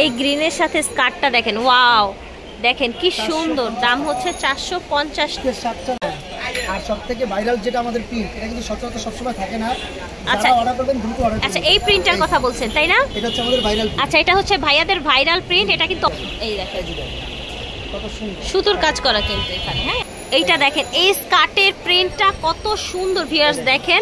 এই গ্রিনের সাথে স্কার্টটা দেখেন, ওয়াও দেখেন কি সুন্দর। দাম হচ্ছে 450 টাকা। আর সবথেকে ভাইরাল যেটা আমাদের প্রিন্ট, এটা কিন্তু সচরাচর সবসময় থাকে না। আচ্ছা অর্ডার করবেন দ্রুত অর্ডার করবেন। আচ্ছা এই প্রিন্টটার কথা বলছেন তাই না? এটা হচ্ছে আমাদের ভাইরাল। আচ্ছা এটা হচ্ছে ভাইয়াদের ভাইরাল প্রিন্ট। এটা কিন্তু এই দেখেন কত সুন্দর সুতোর কাজ করা কিন্তু এখানে। হ্যাঁ এইটা দেখেন, এই স্কার্টের প্রিন্টটা কত সুন্দর ভিউয়ার্স দেখেন।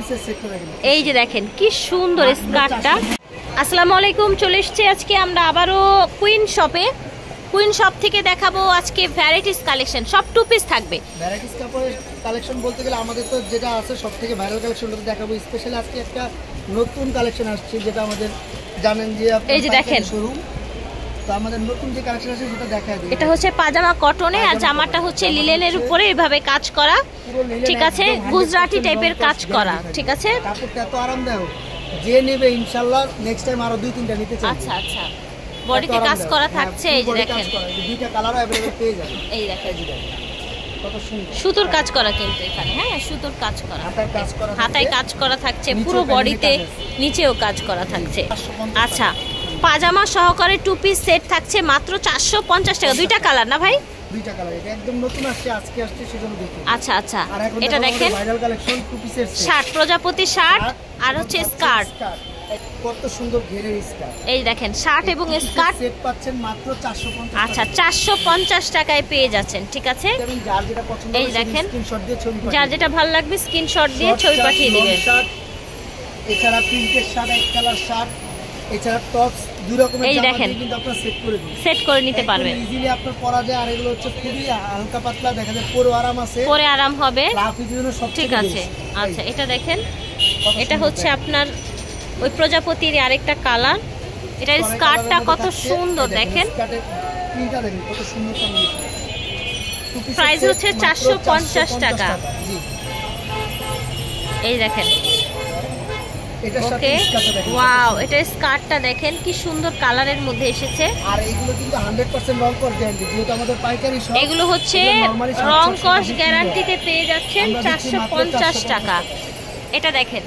এই যে দেখেন কি সুন্দর স্কার্টটা। আসসালামু আলাইকুম, চলে এসেছি আজকে আমরা আবারও কুইন শপে। কুইন শপ থেকে দেখাবো আজকে ভ্যারাইটিস কালেকশন, সব টু পিস থাকবে। ভ্যারাইটিস কাপড়ের কালেকশন বলতে গেলে আমাদের তো যেটা আছে সবথেকে ভাইরাল কালেকশনটা দেখাবো। স্পেশালি আজকে একটা নতুন কালেকশন আসছে, যেটা আমাদের জানেন যে এই যে দেখেন শোরুম। তো আমাদের নতুন যে কালেকশন আছে সেটা দেখাই দিই। এটা হচ্ছে পাজামা কটনে, আর জামাটা হচ্ছে লিলেনের উপরে এভাবে কাজ করা, ঠিক আছে, গুজরাটি টাইপের কাজ করা, ঠিক আছে। কাপড়টা এত আরামদায়ক, যে নেবে ইনশাআল্লাহ নেক্সট টাইম আরো 2-3টা নিতে চাইবে। আচ্ছা আচ্ছা, বডিতে কাজ করা থাকছে। এই যে দেখেন দুইটা কালারও अवेलेबल পেয়ে যাবেন। এই দেখেন কত সুন্দর সুতোর কাজ করা কিন্তু এখানে। হ্যাঁ সুতোর কাজ করা, হাতায় কাজ করা থাকছে, পুরো নিচেও বডিতে নিচেও কাজ করা থাকছে। আচ্ছা পাজামা সহকারে টু পিস সেট থাকছে মাত্র 450 টাকা। দুইটা কালার না ভাই? দুইটা কালার। এটা একদম নতুন আসছে, আজকে আসছে সেজন্য দেখুন। আচ্ছা আচ্ছা, আর এখন এটা দেখেন ভাইরাল কালেকশন টু পিসের শার্ট, প্রজাপতি শার্ট আর হচ্ছে স্কার্ট। কত সুন্দর ঘেরের স্কার্ট। এই দেখেন শার্ট এবং স্কার্ট সেট পাচ্ছেন মাত্র 450। আচ্ছা 450 টাকায় পেয়ে যাচ্ছেন, ঠিক আছে। যার যেটা পছন্দ এই দেখেন স্ক্রিনশট দিয়ে ছবি যার যেটা ভালো লাগবে স্ক্রিনশট দিয়ে ছবি পাঠিয়ে দিবেন। এছাড়া প্রিন্টের শার্ট, এক কালার শার্ট, এছাড়া টপস, দুই রকমের জামা কিন্তু আপনারা সেট করে দিন, সেট করে নিতে পারবেন। ইজিলি আপনার পরা যায়। আর এগুলো হচ্ছে খুবই হালকা পাতলা, দেখা যায় পরে আরাম আছে, পরে আরাম হবে, রাফির জন্য সব ঠিক আছে। আচ্ছা এটা দেখেন, এটা হচ্ছে আপনার ওই প্রজাপতির আরেকটা কালার। এটার স্কার্টটা কত সুন্দর দেখেন, প্রিন্টটা দেখেন কত সুন্দর। প্রাইস হচ্ছে 450 টাকা। এই দেখেন ওকে, ওয়াও এটার স্কার্টটা দেখেন কি সুন্দর কালারের মধ্যে এসেছে। আর এগুলো কিন্তু 100% রং কস গ্যারান্টি, যেহেতু আমাদের পাইকারি শপ। এগুলো হচ্ছে রং কস গ্যারান্টিতে পেয়ে যাচ্ছেন 450 টাকা। এটা দেখেন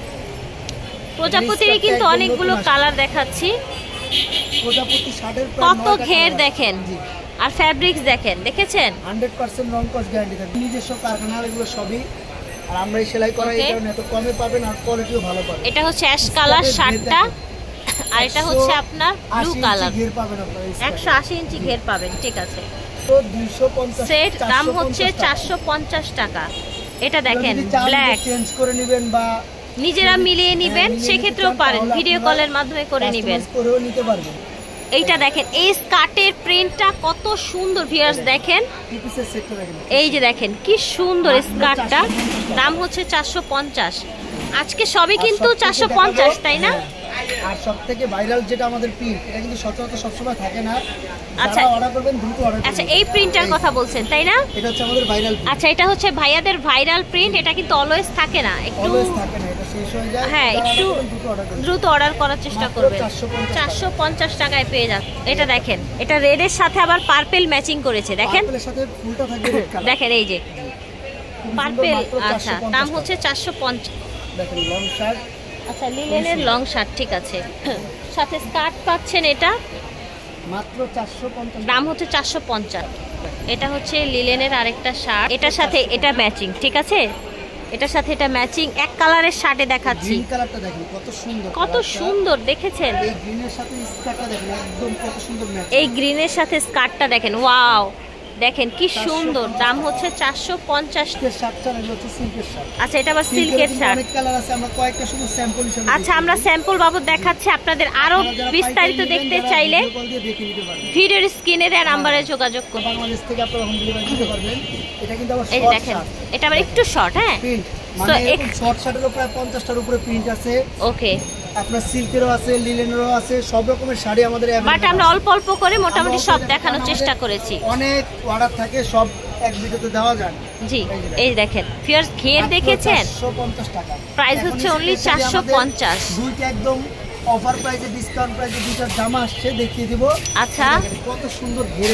প্রজাপতিরই কিন্তু অনেকগুলো কালার দেখাচ্ছি। প্রজাপতি শার্টের কত ঘের দেখেন, আর ফ্যাব্রিক্স দেখেন, দেখেছেন 100% রং কস গ্যারান্টি থাকে। নিজস্ব কারখানার এগুলো সবই, আর আমরাই সেলাই করা, এই কারণে এত কমে পাবেন আর কোয়ালিটিও ভালো পাবেন। এটা হচ্ছে অ্যাশ কালার শার্টটা, আর এটা হচ্ছে আপনার ব্লু কালার। ঘের পাবেন আপনারা, 180 ইঞ্চি ঘের পাবেন, ঠিক আছে। তো 250 সেট দাম হচ্ছে 450 টাকা। এটা দেখেন ব্ল্যাক, চেঞ্জ করে নেবেন বা নিজেরা মিলিয়ে নেবেন, সেক্ষেত্রেও পারেন, ভিডিও কলের মাধ্যমে করে নেবেন, করেও নিতে পারবেন। এইটা দেখেন এই স্কার্টের প্রিন্টটা কত সুন্দর ভিউয়ার্স দেখেন। এই যে দেখেন কি সুন্দর স্কার্টটা, দাম হচ্ছে 450। আজকে সবই কিন্তু 450 তাই না? আর সবথেকে ভাইরাল যেটা আমাদের প্রিন্ট, এটা কিন্তু সচরাচর সবসময় থাকে না। আচ্ছা অর্ডার করবেন দ্রুত অর্ডার করবেন। আচ্ছা এই প্রিন্টটার কথা বলছেন তাই না? এটা হচ্ছে আমাদের ভাইরাল। আচ্ছা এটা হচ্ছে ভাইয়াদের ভাইরাল প্রিন্ট। এটা কিন্তু অলওয়েজ থাকে না, একটু থাকে না, এটা শেষ হয়ে যায়। হ্যাঁ একটু দ্রুত অর্ডার করার চেষ্টা করবেন। 450 টাকায় পেয়ে যাচ্ছে। এটা দেখেন, এটা রেডের সাথে আবার পার্পল ম্যাচিং করেছে, দেখেন পার্পলের সাথে ফুলটা থাকবে রেড কালার, দেখেন এই যে পার্পল। আচ্ছা দাম হচ্ছে 450। দেখেন লং শার্ট, আচ্ছা লিলেনের লং শার্ট, ঠিক আছে, সাথে স্কার্ট পাচ্ছেন। এটা মাত্র 450, দাম হচ্ছে 450। এটা হচ্ছে লিলেনের আরেকটা শার্ট, এটার সাথে এটা ম্যাচিং, ঠিক আছে, এটার সাথে এটা ম্যাচিং। এক কালারের শার্টে দেখাচ্ছি, গ্রিন কালারটা দেখেন কত সুন্দর, কত সুন্দর দেখেছেন। এই গ্রিনের সাথে স্কার্টটা দেখেন একদম কত সুন্দর ম্যাচ। এই গ্রিনের সাথে স্কার্টটা দেখেন, ওয়াও দেখেন কি সুন্দর। দাম হচ্ছে 450। আচ্ছা এটা আবার সিল্কের শার্ট। অনেক কালার আছে, আমরা কয়েকটা শুধু স্যাম্পল হিসেবে। আচ্ছা আমরা স্যাম্পল বাবদ দেখাচ্ছি, আপনাদের আরো বিস্তারিত দেখতে চাইলে ভিডিওর স্ক্রিনে দেওয়া নম্বরে যোগাযোগ করুন। বাংলাদেশ থেকে আপনারা হোম ডেলিভারি দিতে পারবেন। এটা কিন্তু আবার এই দেখেন, এটা আবার একটু শর্ট, হ্যাঁ মানে এরকম শর্ট শার্টেরও প্রায় 50টার উপরে প্রিন্ট আছে। ওকে, আপনার সিল্কেরও আছে, লিলেনেরও আছে, সব রকমের শাড়ি আমাদের বাট আমরা অল্প অল্প করে মোটামুটি সব দেখানোর চেষ্টা করেছি। অনেক অর্ডার থাকে, সব এক ভিডিওতে দেওয়া যায়। জি এই দেখেন ফিয়ার্স ঘের দেখেছেন, 450 টাকা। প্রাইস হচ্ছে অনলি 450। দুইটা একদম অফার প্রাইসে, ডিসকাউন্ট প্রাইসে দুইটা জামা আসছে, দেখিয়ে দিব। আচ্ছা কত সুন্দর ঘেরে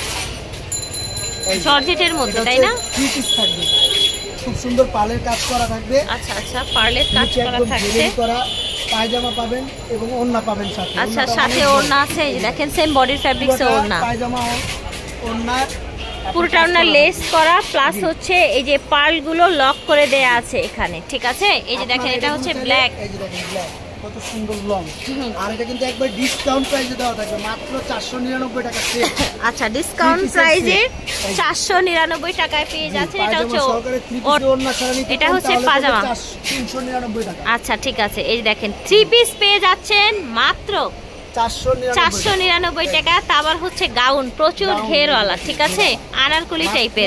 জর্জেটের মধ্যে, তাই না? থ্রি পিস থাকবে, খুব সুন্দর পার্লের কাজ করা থাকবে। আচ্ছা আচ্ছা পার্লের কাজ করা থাকছে। পায়জামা পাবেন এবং ওড়না পাবেন সাথে। আচ্ছা, সাথে ওড়না আছে, এই যে দেখেন সেম বডির ফ্যাব্রিক্সে ওড়না, পায়জামা ওড়না পুরোটা ওড়না লেস করা, প্লাস হচ্ছে এই যে পার্লগুলো লক করে দেয়া আছে এখানে, ঠিক আছে। এই যে দেখেন এটা হচ্ছে ব্ল্যাক, এই যে দেখেন ব্ল্যাক কত সুন্দর লং, আর এটা কিন্তু একবার ডিসকাউন্ট প্রাইসে দেওয়া থাকবে মাত্র 499 টাকা সেট। আচ্ছা, ডিসকাউন্ট প্রাইসে 499 টাকায় পেয়ে যাচ্ছেন। এটা হচ্ছে এটা হচ্ছে পাজামা, 399 টাকা। আচ্ছা ঠিক আছে, এই যে দেখেন 3 পিস পেয়ে যাচ্ছেন মাত্র 499 টাকা। তা আবার হচ্ছে গাউন, প্রচুর ঘেরওয়ালা, ঠিক আছে, আনারকলি টাইপের,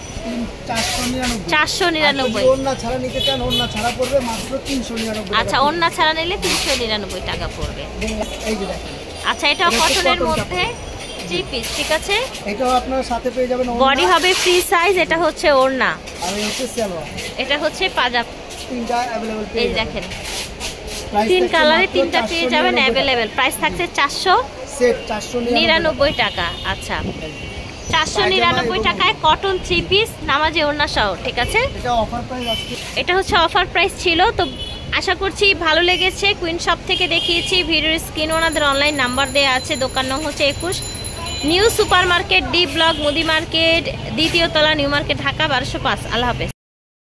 499। ওড়না ছাড়া নিতে চান, ওড়না ছাড়া পড়বে মাত্র 399। আচ্ছা, ওড়না ছাড়া নিলে 399 টাকা পড়বে। এই যে দেখেন, আচ্ছা, এটাও কটনের মধ্যে 3 পিস, ঠিক আছে। এটাও আপনারা সাথে পেয়ে যাবেন, বডি হবে ফ্রি সাইজ, এটা হচ্ছে ওড়না, আর এই হচ্ছে সালোয়ার, এটা হচ্ছে পাজামা। তিনটা अवेलेबल এই দেখেন 3 কালারে 3টা পেয়ে যাবেন अवेलेबल। প্রাইস থাকছে 499 টাকা। আচ্ছা, 499 টাকায় কটন 3 পিস নামাজে ওড়না সহ, ঠিক আছে। এটা অফার প্রাইস আজকে, এটা হচ্ছে অফার প্রাইস ছিল। তো আশা করছি ভালো লেগেছে। কুইন শপ থেকে দেখিয়েছি, ভিডিওর স্ক্রিনে ওনাদের অনলাইন নাম্বার দেওয়া আছে। দোকান নং হচ্ছে 21, new super market, D block, মুদি মার্কেট, দ্বিতীয় তলা, নিউ মার্কেট, ঢাকা 1205। আল্লাহ হাফেজ।